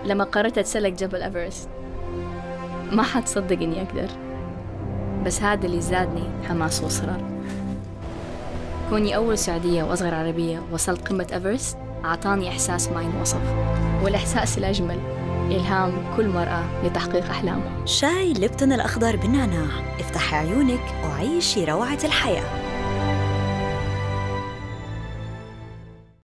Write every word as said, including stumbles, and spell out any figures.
لما قررت أتسلق جبل إيفرست. ما حتصدق إني أقدر، بس هذا اللي زادني حماس وإصرار. كوني أول سعودية وأصغر عربية وصلت قمة إيفرست أعطاني إحساس ما ينوصف، والإحساس الأجمل إلهام كل مرأة لتحقيق أحلامها. شاي ليبتون الأخضر بالنعناع، افتحي عيونك وعيشي روعة الحياة.